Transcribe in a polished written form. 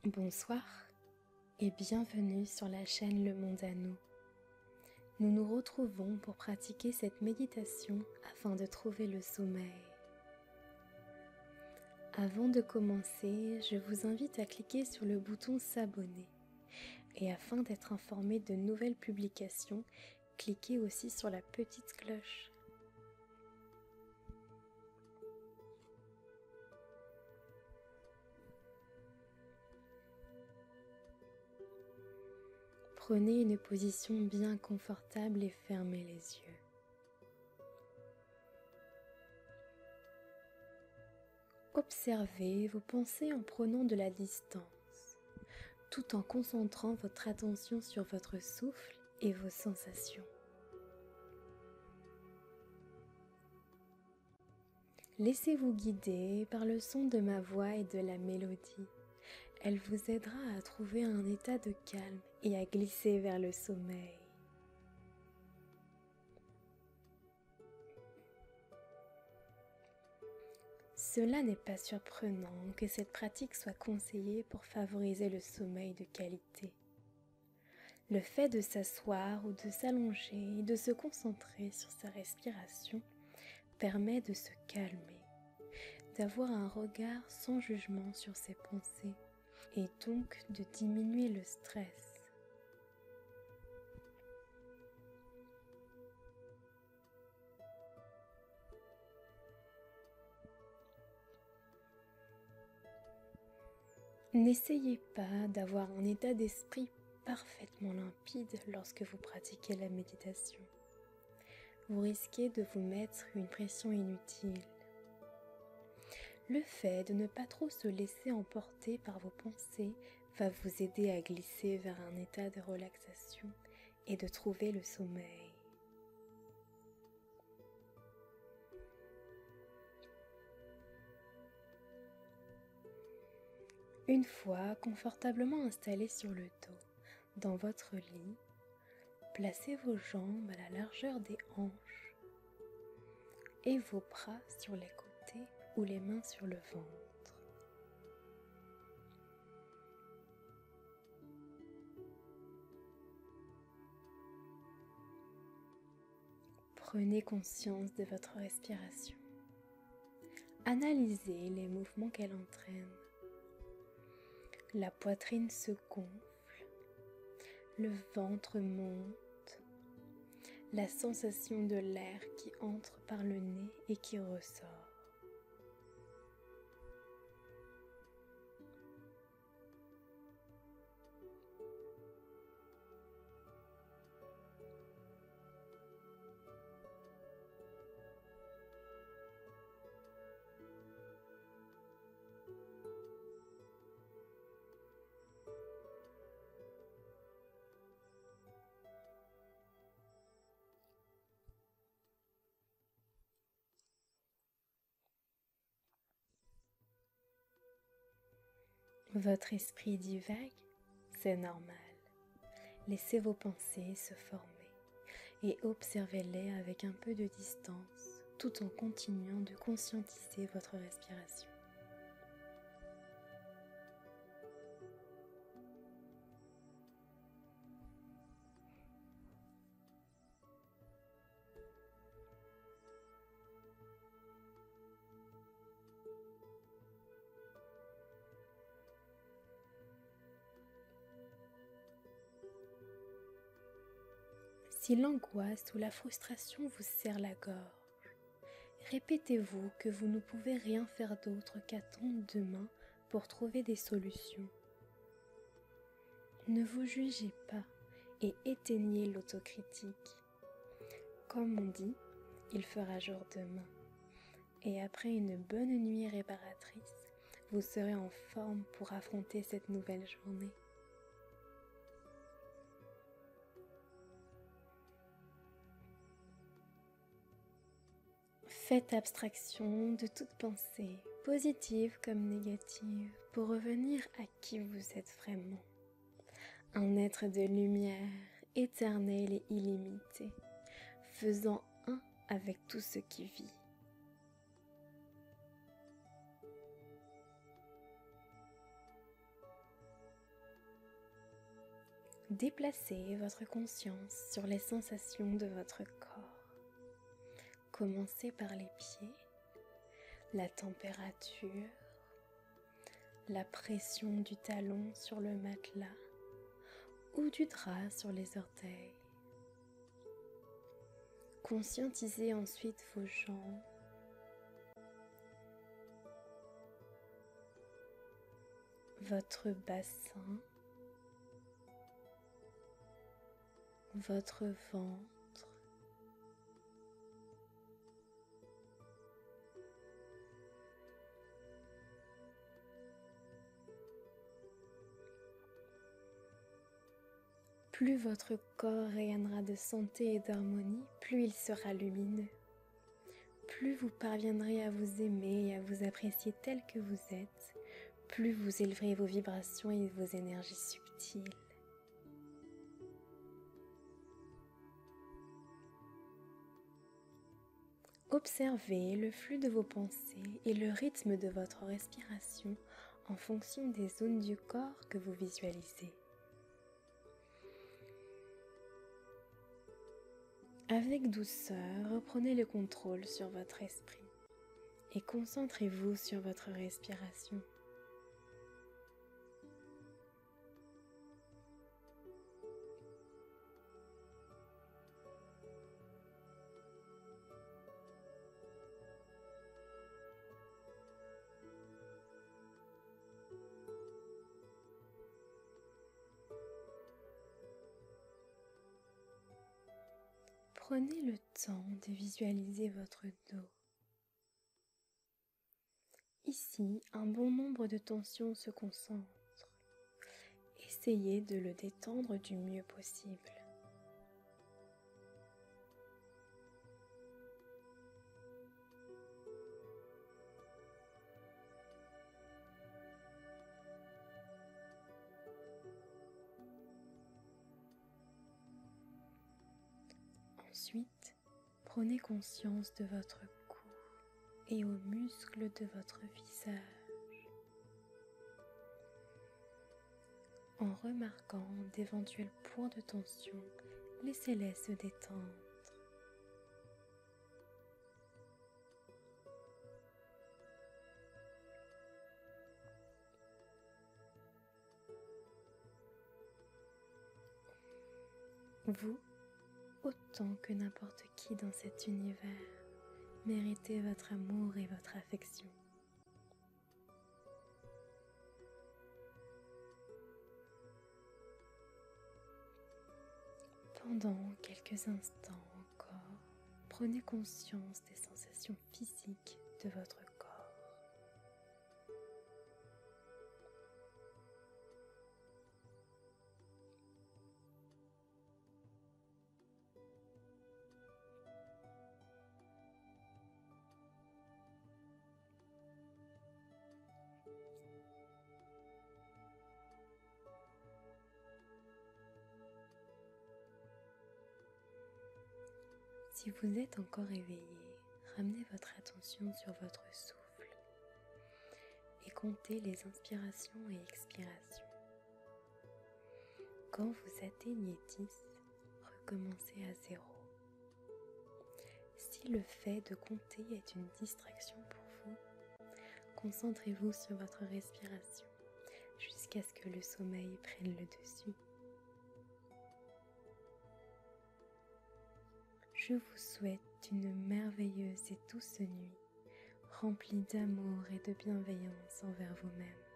Bonsoir et bienvenue sur la chaîne Le Monde à nous. Nous nous retrouvons pour pratiquer cette méditation afin de trouver le sommeil. Avant de commencer, je vous invite à cliquer sur le bouton s'abonner et afin d'être informé de nouvelles publications, cliquez aussi sur la petite cloche. Prenez une position bien confortable et fermez les yeux. Observez vos pensées en prenant de la distance, tout en concentrant votre attention sur votre souffle et vos sensations. Laissez-vous guider par le son de ma voix et de la mélodie. Elle vous aidera à trouver un état de calme et à glisser vers le sommeil. Cela n'est pas surprenant que cette pratique soit conseillée pour favoriser le sommeil de qualité. Le fait de s'asseoir ou de s'allonger et de se concentrer sur sa respiration permet de se calmer, d'avoir un regard sans jugement sur ses pensées et donc de diminuer le stress. N'essayez pas d'avoir un état d'esprit parfaitement limpide lorsque vous pratiquez la méditation. Vous risquez de vous mettre une pression inutile. Le fait de ne pas trop se laisser emporter par vos pensées va vous aider à glisser vers un état de relaxation et de trouver le sommeil. Une fois confortablement installé sur le dos, dans votre lit, placez vos jambes à la largeur des hanches et vos bras sur les côtés ou les mains sur le ventre. Prenez conscience de votre respiration. Analysez les mouvements qu'elle entraîne. La poitrine se gonfle, le ventre monte, la sensation de l'air qui entre par le nez et qui ressort. Votre esprit divague, c'est normal. Laissez vos pensées se former et observez-les avec un peu de distance tout en continuant de conscientiser votre respiration. Si l'angoisse ou la frustration vous serre la gorge, répétez-vous que vous ne pouvez rien faire d'autre qu'attendre demain pour trouver des solutions. Ne vous jugez pas et éteignez l'autocritique. Comme on dit, il fera jour demain. Et après une bonne nuit réparatrice, vous serez en forme pour affronter cette nouvelle journée. Faites abstraction de toute pensée, positive comme négative, pour revenir à qui vous êtes vraiment. Un être de lumière, éternel et illimité, faisant un avec tout ce qui vit. Déplacez votre conscience sur les sensations de votre corps. Commencez par les pieds, la température, la pression du talon sur le matelas ou du drap sur les orteils. Conscientisez ensuite vos jambes, votre bassin, votre ventre, plus votre corps rayonnera de santé et d'harmonie, plus il sera lumineux. Plus vous parviendrez à vous aimer et à vous apprécier tel que vous êtes, plus vous élèverez vos vibrations et vos énergies subtiles. Observez le flux de vos pensées et le rythme de votre respiration en fonction des zones du corps que vous visualisez. Avec douceur, reprenez le contrôle sur votre esprit et concentrez-vous sur votre respiration. Prenez le temps de visualiser votre dos. Ici, un bon nombre de tensions se concentrent. Essayez de le détendre du mieux possible. Ensuite, prenez conscience de votre cou et aux muscles de votre visage. En remarquant d'éventuels points de tension, laissez-les se détendre. Vous, autant que n'importe qui dans cet univers, méritez votre amour et votre affection. Pendant quelques instants encore, prenez conscience des sensations physiques de votre corps. Si vous êtes encore éveillé, ramenez votre attention sur votre souffle et comptez les inspirations et expirations. Quand vous atteignez 10, recommencez à 0. Si le fait de compter est une distraction pour vous, concentrez-vous sur votre respiration jusqu'à ce que le sommeil prenne le dessus. Je vous souhaite une merveilleuse et douce nuit, remplie d'amour et de bienveillance envers vous-même.